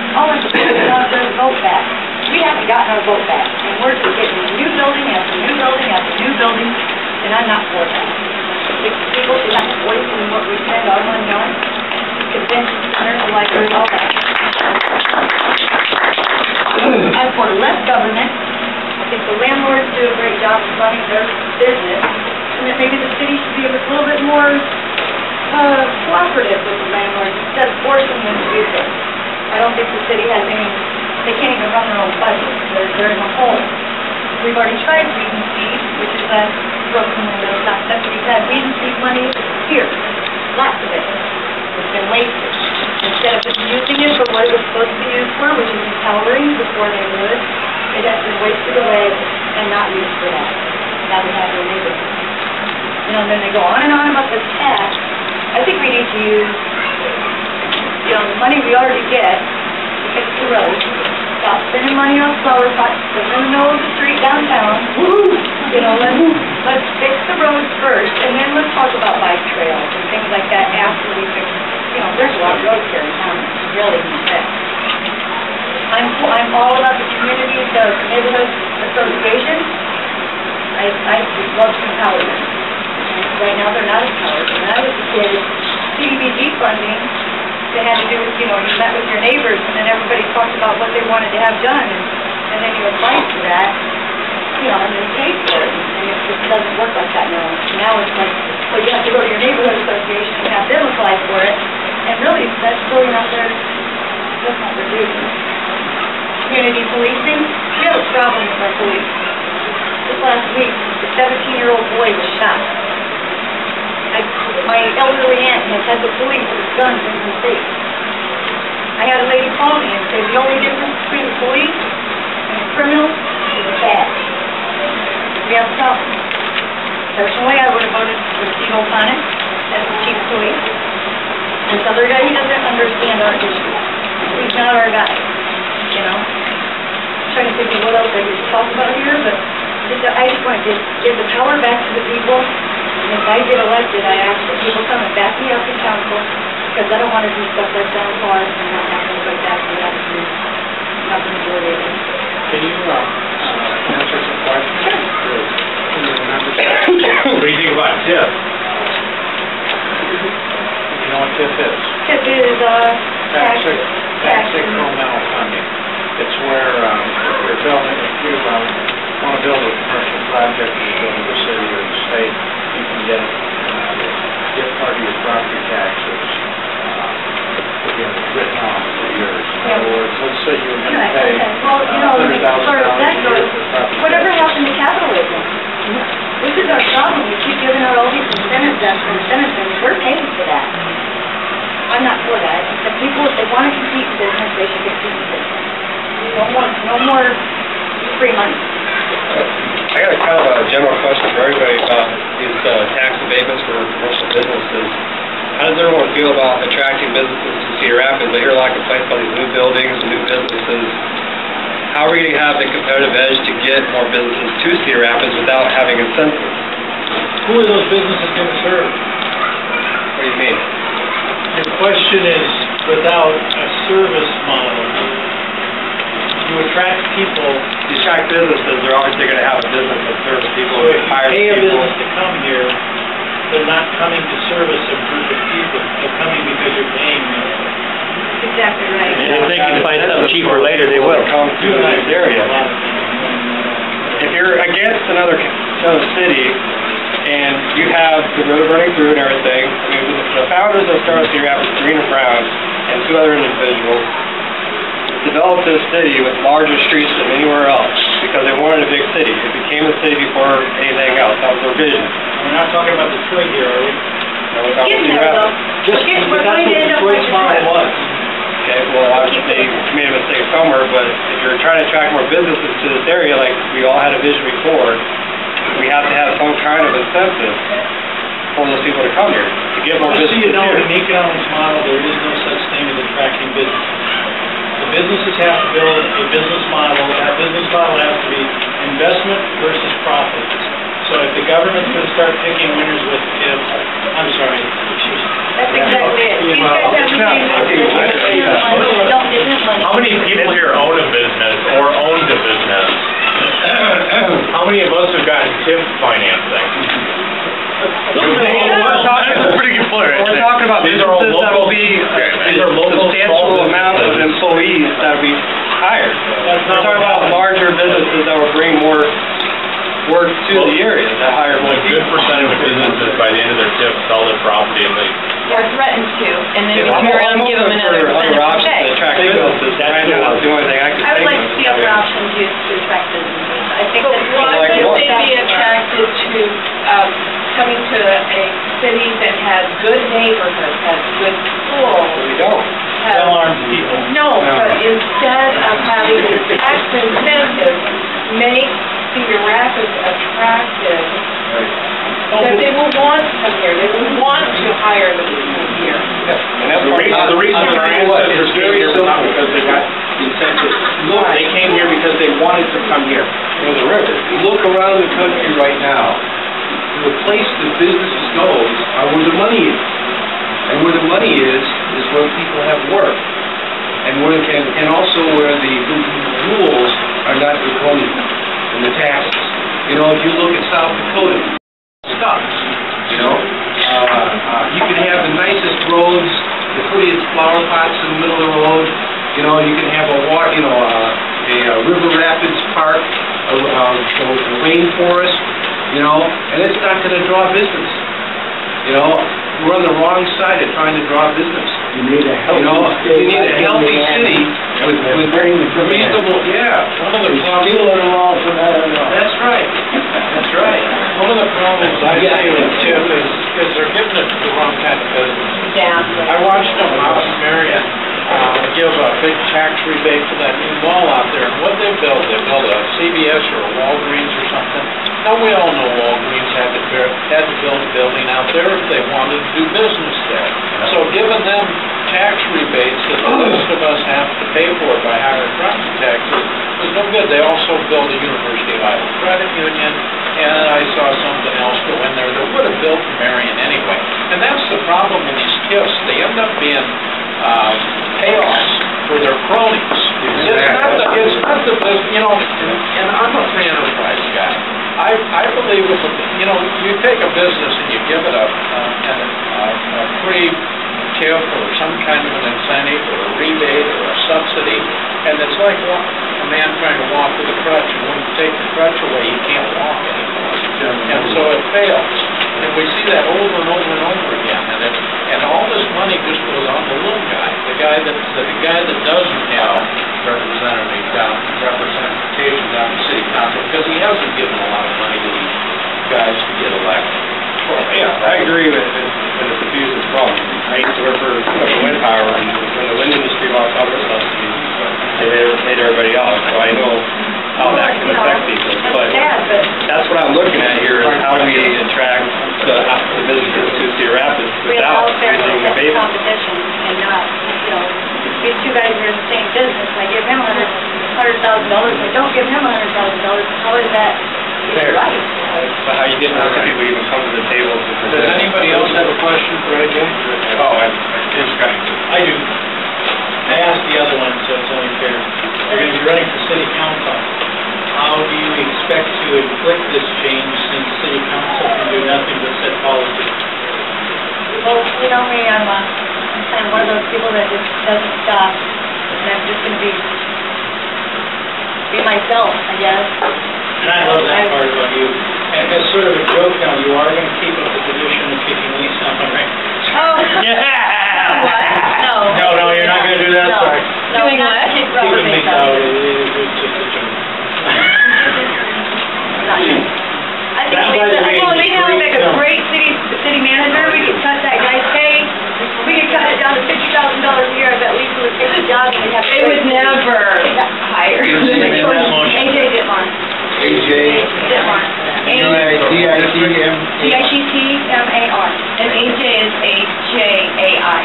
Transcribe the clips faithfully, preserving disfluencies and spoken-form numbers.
all of the people want their vote back. We haven't gotten our vote back, and we're just getting new building after new building after new building, and I'm not for that. The people should have a voice in what we spend our money on, convention centers, the libraries, all that. I'm for less government. I think the landlords do a great job of running their business, and that maybe the city should be a little bit more uh, cooperative with the landlords instead of forcing them to do things. I don't think the city has any, they can't even run their own budget. They're, they're in a hole. We've already tried weed and seed, which is a broken window concept. We've had weed and seed money here, lots of it. It's been wasted. Instead of just using it for what it was supposed to be used for, which is empowering before they do it, it has been wasted away and not used for that. Now we have the neighborhood. You know, and then they go on and on about this tax. I think we need to use, you know, the money we already get to fix the roads. Stop spending money on flower pots, put them in the middle of the street downtown. You know, let's, let's fix the roads first, and then let's talk about bike trails and things like that after we fix, you know, there's a lot of roads here in town that really need fixed. I'm, I'm all about the community, the neighborhood association. I, I love some empowerment. Right now they're not empowered. When I was a kid, C D B G funding, they had to do with, you know, you met with your neighbors and then everybody talked about what they wanted to have done, and, and then you applied for that, you know, and then paid for it. And it just doesn't work like that now. Now it's like, well, you have to go to your neighborhood association and have them apply for it, and really, that's really not their, that's not their duty. Community policing, we have a problem with our police. This last week, a seventeen-year-old boy was shot. I, my elderly aunt has had the police with guns in her face. I had a lady call me and say the only difference between the police and the criminals is a badge. We have a problem. Personally, I would have voted for Steve O'Connor as the chief of police. This other guy, he doesn't understand our issues. He's not our guy, you know. I'm trying to think of what else I could talk about here, but just, I just want to give, give the power back to the people. And if I get elected, I ask that people come and back me up in council, because I don't want to do stuff like that hard and not have anybody back me up and have the majority of it. Can you uh, uh, answer some questions? Sure. What do you think about T I F? You know what T I F is? T I F is uh, tax incremental funding. It's where um, if you're building, if you um, want to build a commercial project in the city or the state, you can get uh, get part of your property taxes uh, again, written off for years. In yeah. other words, let's say you were going to right, pay okay. well, you know, uh, one hundred thousand dollars a year for property whatever taxes. happened to capitalism? This is our problem. We keep giving out all these incentives after incentives, and we're paying for that. I'm not for that. The people, if they want to compete in business, they should compete in business. No more, no more free money. I got a kind of a general question for everybody about these uh, tax abatements for commercial businesses. How does everyone feel about attracting businesses to Cedar Rapids? I hear a lot of complaints about these new buildings and new businesses. How are we going to have the competitive edge to get more businesses to Cedar Rapids without having incentives? Who are those businesses going to serve? What do you mean? The question is, without a service model, you attract people. You attract businesses, they're obviously going to have a business that serves people, So if you hires pay a people. business to come here, they're not coming to service a group of people. They're coming because you're paying them. Exactly right. And if they can find something cheaper later, they will. Come to this area. If you're against another, another city, and you have the river running through and everything, I mean, the founders that started Cedar Rapids, Green and Brown, and two other individuals, developed this city with larger streets than anywhere else because they wanted a big city. It became a city before anything else. That was their vision. We're not talking about Detroit here, are we? And we're talking Getting Cedar there, though. Rapids. Just, We're but that's going to what end up Detroit's like model Detroit. was. Okay, well, obviously they made a mistake somewhere, but if you're trying to attract more businesses to this area, like we all had a vision before, we have to have some kind of incentive for those people to come here, to get more Just so businesses you know, here. in an economics model, there is no such thing as attracting businesses. The businesses have to build a business model. That business model has to be investment versus profit. So if the government's going to start picking winners with, if, I'm sorry, That's exactly it. These Well, guys have it's the not- same okay, business. I- They have money. They don't, they have money. How many people here own a business or owned a business? How many of us have gotten TIF financing? That's a pretty good point right there. We're talking about These are all businesses that will local- be these are a local substantial small amount of businesses. employees that will be hired. We're talking about larger businesses that will bring more work to the area, that hire more A good people. percentage of businesses by the end of their TIF sell their property and they, Or threatens to, and then we I'm turn around and give them open another for other incentive to options pay. to attract businesses. Right now, that's the only thing I can I would think like of. to see other options used to attract businesses. I think But that's. why like would what? they be attracted to, um, coming to a city that has good neighborhoods, has good schools, We don't. has... Well-armed people. No, but instead of having tax incentives, make Cedar Rapids attractive, that they will want to come here, they will want to hire the people here. And that's the part reason, of the reason our ancestors came here was not because they got incentives. They came here because they wanted to come here. for the river. Look around the country right now. The place the businesses goes are where the money is. And where the money is, is where people have work. And where, and, and also where the, the rules are not draconian, and the taxes. You know, if you look at South Dakota, stuff, you know, uh, uh, you can have the nicest roads, the prettiest flower pots in the middle of the road. You know, you can have a water, you know, uh, a, a river rapids park, a, a, a rainforest, you know, and it's not going to draw business. You know, we're on the wrong side of trying to draw business. You need a healthy You know, state. you need a healthy city with, with reasonable, yeah. One of the problems... Stealing them all from that, That's right. That's right. One of the problems I see with TIF is, is they're giving it to the wrong kind of business. Yeah. I watched them out in Marion, uh, give a big tax rebate to that new mall out there, and what they built, they built a C V S or a Walgreens or something. Now, we all know Walgreens had to, bear, had to build a building out there if they wanted to do business there. So giving them tax rebates that the rest of us have to pay for by higher property taxes was no good. They also built a University of Iowa credit union, and I saw something else go in there that would have built in Marion anyway. And that's the problem with these TIFs. They end up being um, payoffs for their cronies. It's not the, it's not the business, you know, and, and I'm a free enterprise guy. I, I believe if, a, you know, you take a business and you give it a, uh, a, a free TIF or some kind of an incentive or a rebate or a subsidy, and it's like walk, a man trying to walk with a crutch, and when you take the crutch away, you can't walk anymore. And so it fails. And we see that over and over and over again, and it, and all this money just goes on the little guy, the guy that the, the guy that doesn't have representative down, representation down in city council, because he hasn't given a lot of money to these guys to get elected. Well, yeah, I agree with it, that it's a business problem. I used to work for Special Wind Power, and when the wind industry lost all their subsidies, they paid everybody off, so I know how that can affect people. But that's what I'm looking at here, is how do we attract the, the businesses to Cedar Rapids without using a base? Competition and not, you know, these two guys are in the same business, I give him a hundred, hundred thousand dollars, I don't give him a hundred thousand dollars, how is that Fair. right? But how you get most people even come to the table to Does present. anybody else have a question for A J? oh, I, it's got I do. I asked the other one, so it's only fair. You're going to be running for city council. How do you expect to inflict this change since city council can do nothing but set policy? Well, you know me, I'm, uh, I'm kind of one of those people that just doesn't stop, and I'm just gonna be, be myself, I guess. And I love that part about you. And as sort of a joke now, you are going to keep up the tradition of kicking Lisa on the ring. Oh. What? No. No, no, you're not going to do that? No. Sorry. No, Doing not what? kick rubber Kicking band Lisa out. out, it- it- it's just a joke. Not yet. I think That, by Lisa, the way, well, is Lisa would make a great. great city, city manager, we could cut that guy's pay, we could cut it down to fifty thousand dollars a year, I bet Lisa would take the job and we'd have. They would never hire. You're saying that motion. A J Dittmar. A J, Dittmar. D I T M. D I T T M A R. And A J is A J A I.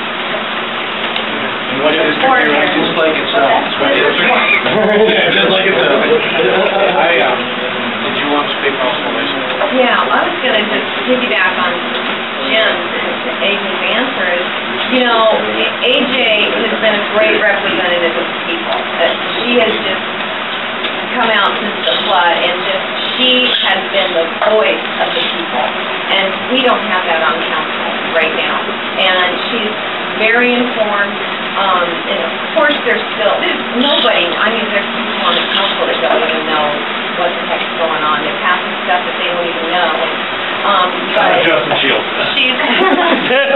And what is Four it? years. Just like it sounds. Yeah, just like it does. I, um, did you want to speak also, Lisa? Yeah, I was gonna just piggyback on Jim, A J's answer is, you know, A J has been a great representative of she has been the voice of the people, and we don't have that on council right now. And she's very informed, um, and of course there's still, there's nobody, I mean, there's people on the council that don't even know what the heck's going on. They're passing stuff that they don't even know. Um, but Justin Shields. she's,